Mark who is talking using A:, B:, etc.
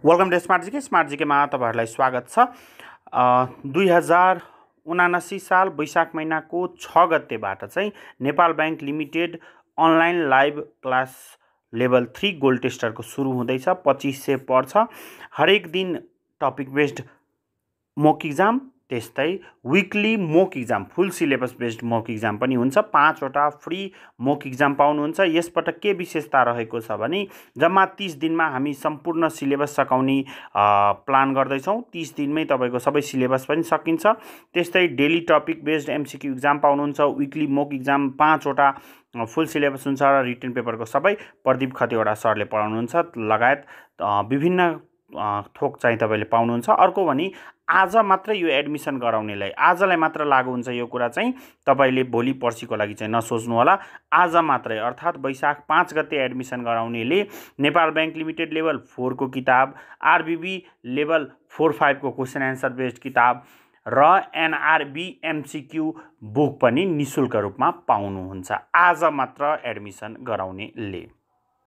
A: Welcome to smart जीकेमा तपाईहरुलाई स्वागत छ। 2079 साल वैशाख महिनाको 6 गतेबाट चाहिँ Nepal bank limited online live class level 3 gold टेस्टरको सुरु हुँदैछ। 2500 पर्छ। हरेक दिन टपिक बेस्ड मोक एक्जाम, त्यस्तै weekly mock exam, full syllabus based mock exam पनि हुन्छ। 5 वटा फ्री मोक एक्जाम पाउनुहुन्छ। यसपटक के विशेषता रहेको छ भने जम्मा 30 दिनमा हामी सम्पूर्ण सिलेबस सकाउने प्लान गर्दैछौँ। 30 दिनमै तपाईको सबै सिलेबस पनि सकिन्छ। त्यस्तै daily topic based MCQ exam पाउनुहुन्छ। विकली मोक एक्जाम 5 वटा फुल सिलेबस हुन्छ र रिटन पेपरको सबै प्रदीप खतिवडा सरले पढाउनुहुन्छ लगायत विभिन्न थोक चाहिँ तपाईले पाउनुहुन्छ। अर्को भनी आज मात्र यो एडमिसन गराउनेलाई आजलाई मात्र लागू हुन्छ। यो कुरा चाहिँ तपाईले भोलि पर्सिको लागि चाहिँ नसोच्नु होला। आज मात्रै अर्थात् वैशाख 5 गते एडमिसन गराउनेले नेपाल बैंक लिमिटेड लेभल 4 को किताब, आरबीबी लेभल 4-5 को क्वेशन एन्सर बेस्ड किताब र एनआरबी एमसीक्यू बुक पनि निशुल्क रूपमा पाउनुहुन्छ। आज मात्र एडमिसन गराउनेले।